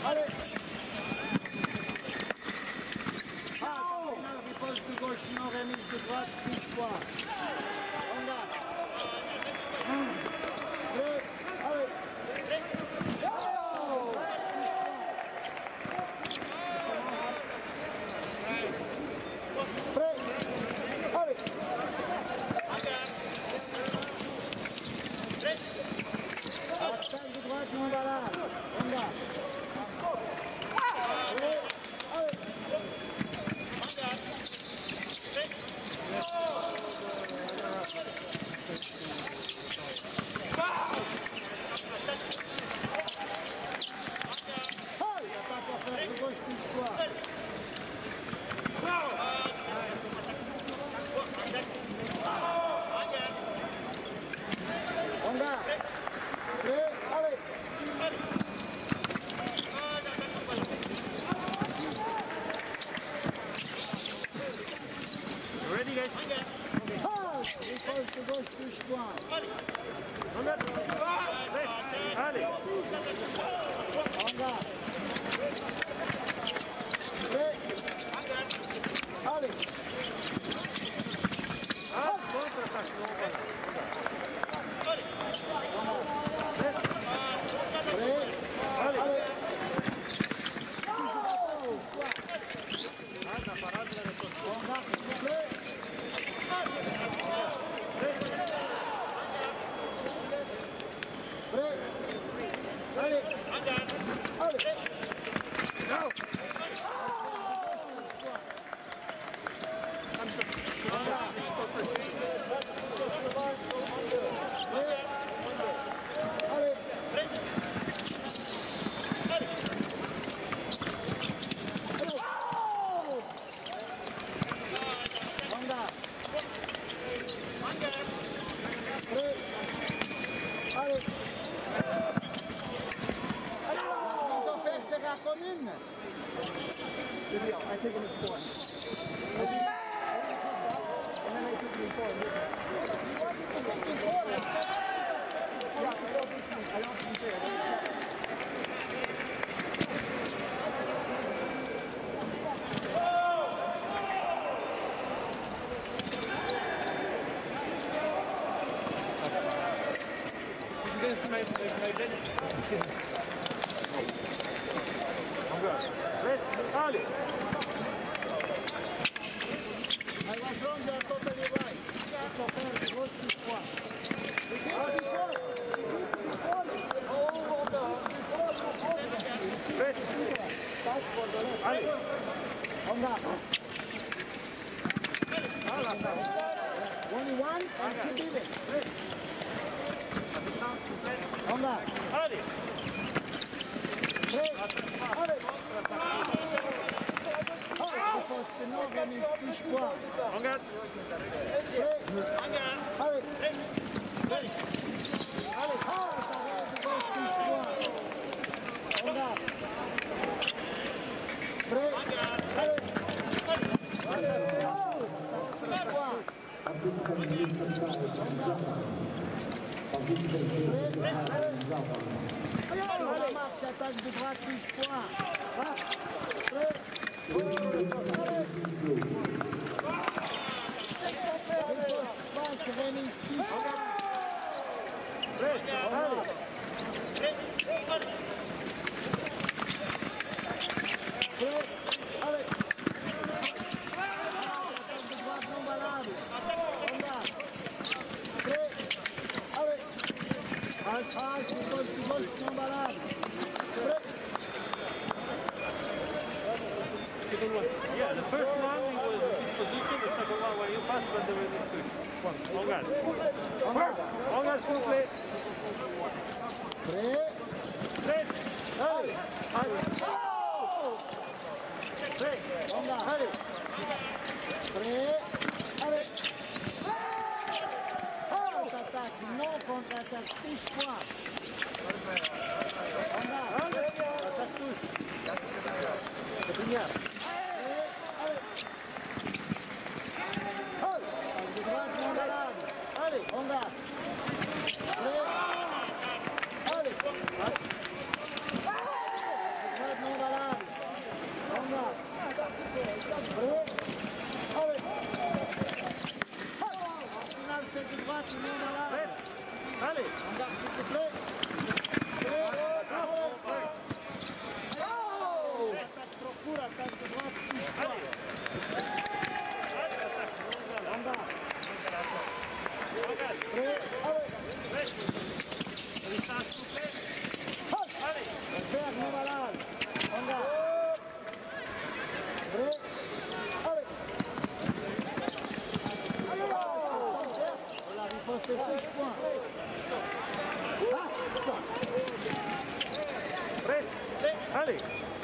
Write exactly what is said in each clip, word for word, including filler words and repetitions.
Allez. Ah, riposte de gauche, sinon remise de droite, touche pas. On garde. Un, deux, allez. Oh. Prêt. Allez. Attaque de droite, non valable. On garde. Allez. Allez. On garde. Prêt, allez. Ready, guys? Ah, riposte de gauche, touche point. On garde. Allez. On garde. Prêt. Allez. Ah, contre-attaque. Prêt. Allez. Ah, t'as pas raté la réponse. On garde, s'il vous plaît. Prêt. Allez. Allez. Go. Allez. Allez. Ils ont fait c'est la commune. I take him as four. And then I took him four. I don't think so. Against my, my daddy. I'm good. Let's, allez. I was wrong, they are totally right. It's a one. Let's. Allez. On that. Only one and keep it. On that. Allez. Hey. Allez. Oh, because the Northern is touche pas. On garde. Hey. Allez. Allez. Allez. Ah, ça va, the gauche touche pas. On garde. Prêt. Allez. Allez. Oh, touche pas. Participant list of five in Japan. Participant list of five in Japan. Allez, marche, attaque de droite, touche point. Prêt. Passe, remise, touche. Prêt. Allez. Prêt. Allez. Attaque de droite non valable. On garde. Prêt. Allez. Attaque de gauche, de gauche non valable. Prêt. Second one. Yeah, the first one it was in position, the second one when you passed, but there was a switch. On garde. On garde. On garde complet. Prêt. Prêt. Allez. Allez. Prêt. On garde. Allez. Prêt. Allez. Oh, attaque non contre-attaque, touche point. On garde. Attaque touche. C'est bien. Prêt. Allez. Oh, de droite non valable. Allez, on garde. Prêt. Allez. De droite non Allez.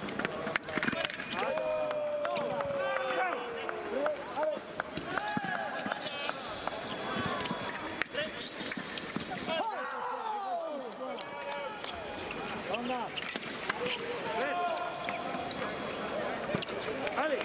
Allez.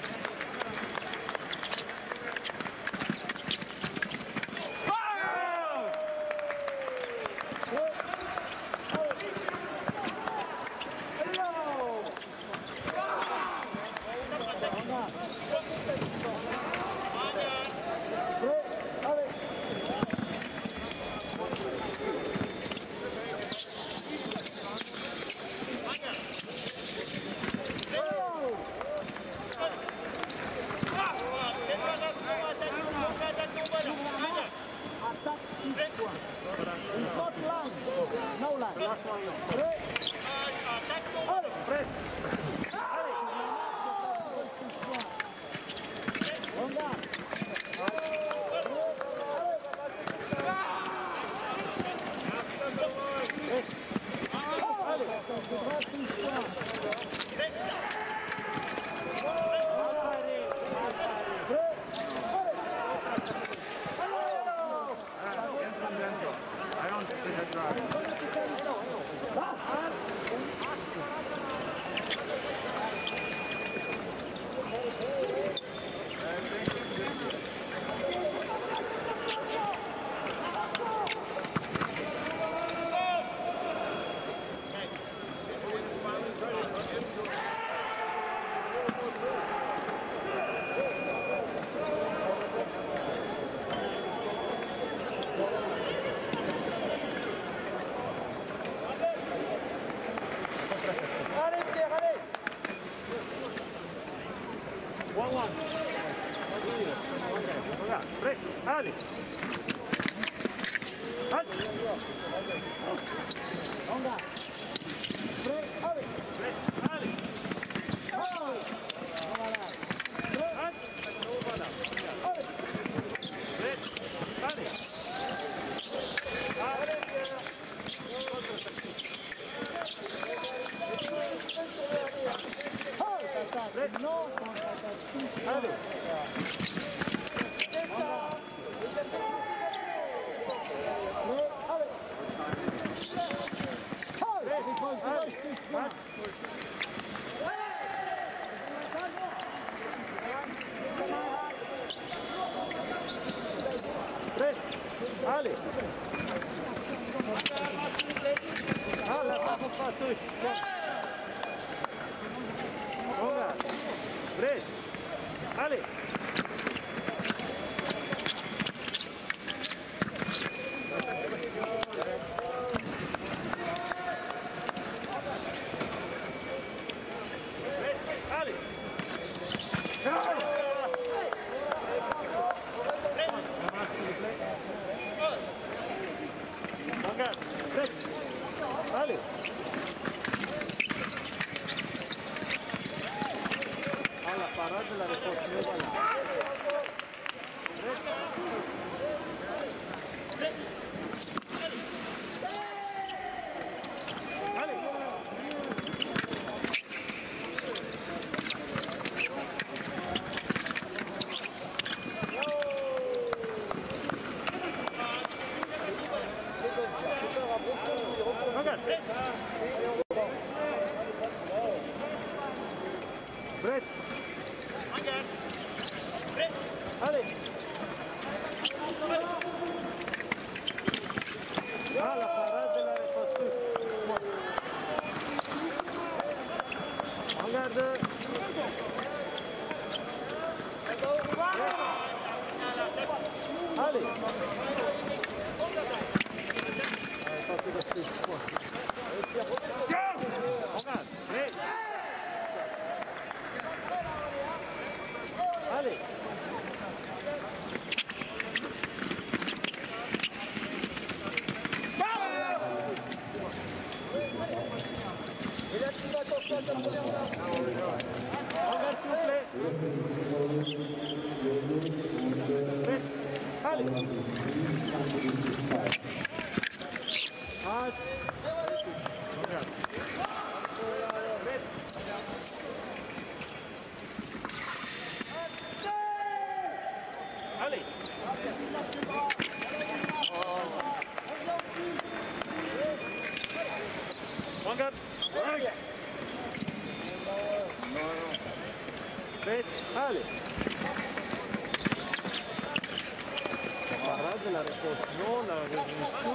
Allez. Allez. Ah, là, ça va pas toucher. Voilà. Prêt. Allez. Allez. Allez. Ah, la parade de la réponse, voilà. Prêt. Allez. Ah, la parade de la réponse. Regarde. Allez. Regarde. Allez. Et là, tu vas attention à ta première main. Regarde, s'il vous plaît. Allez. Ah. Regarde. Prêt? Allez. La parade, la rétorsion, la révolution.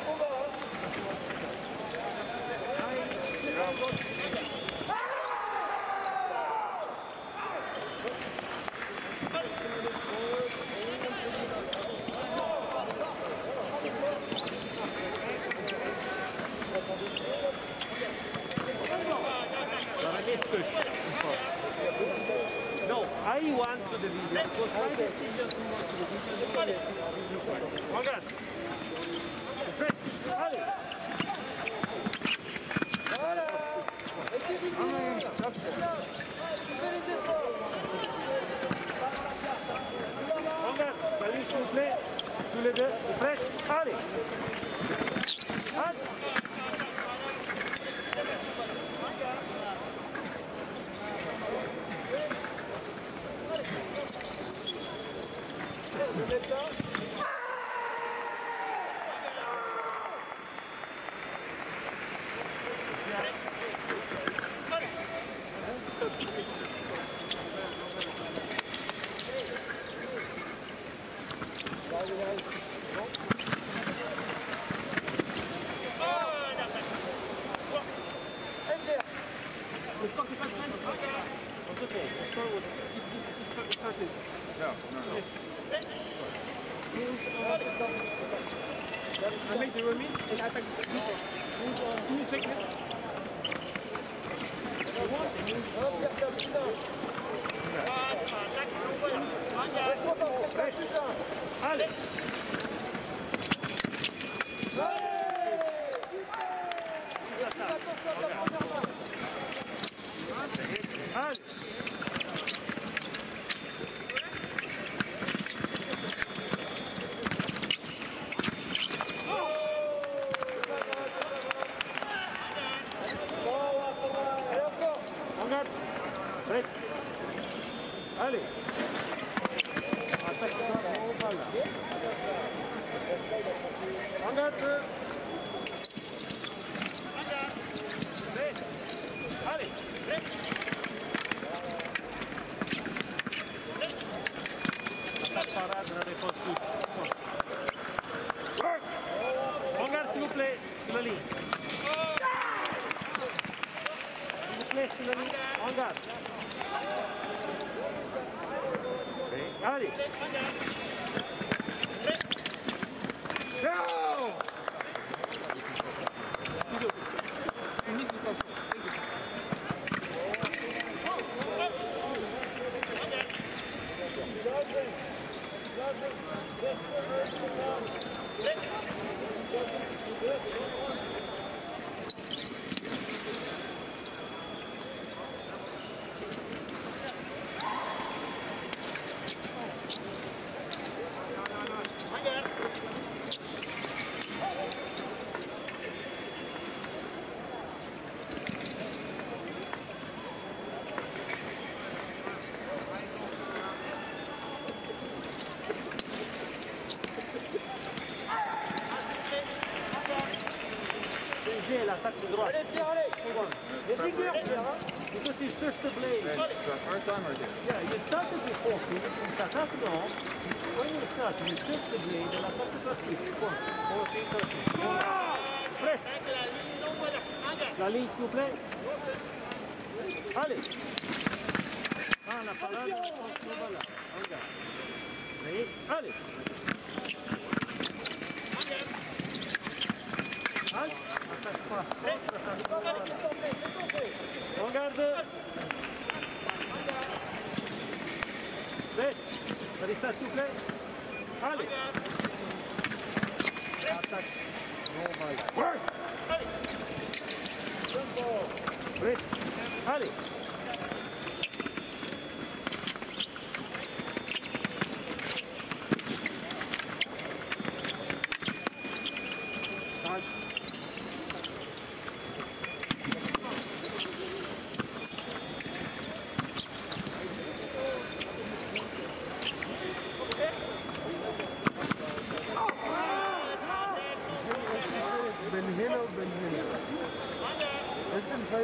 No, I want to the video because my decision to want to the video. Regarde. Prêt? Allez. Voilà. Regarde, la ligne s'il vous plaît. Tous les deux. Prêt? Allez. Allez. I make the remise and attack the defense. Can you check this? Allez. Allez. Prêt? Allez. Attaque. Voilà. Regarde. Prêt? Allez. Prêt? Attaque parade, la réponse tout. Regarde s'il vous plaît, sur la ligne. S'il vous plaît, sur la ligne. Regarde. Allez. Go! L'attaque de droite. Allez, Pierre, allez! Les figures, Pierre, hein? Because you search the blade. It's the first time or two? Yeah, you started before, you start now. When you start, you search the blade and attack the droite. fourteen, thirteen. Prêt? La ligne, s'il vous plaît. Allez! Ah, la parade, voilà. Regarde. Oui, allez! Allez! Regarde. Prêt? Allez, ça s'il vous plaît. Allez. Attaque. Work. Prêt? Allez.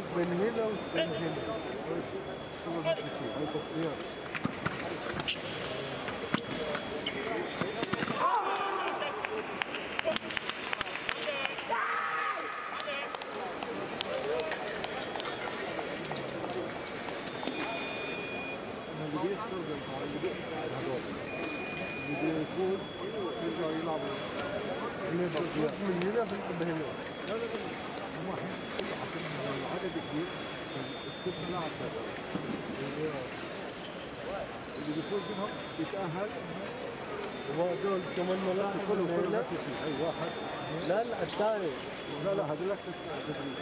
ik ben hier dan, ben ik in. Dat was het misschien. Hij komt weer. اللي بيفوز منهم يتأهل وهذول كمان ملاعب كلهم كلهم اي واحد لا لا الثاني لا لا هذول تدريب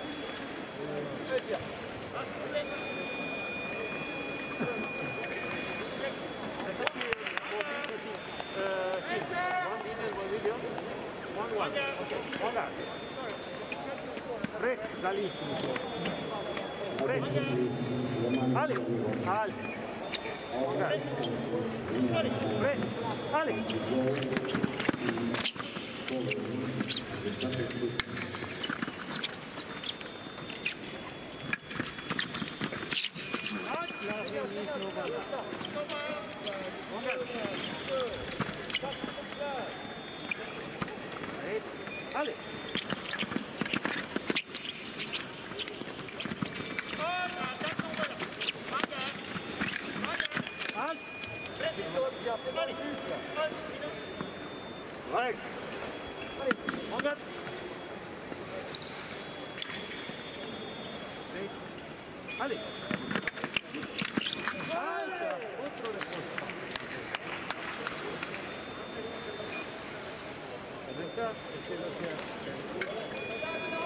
Prix, dalissimo. Prix. Ali, Ali. Prix, Ali. Ali. Right. On that. Allez. Otro de Venga, este lo que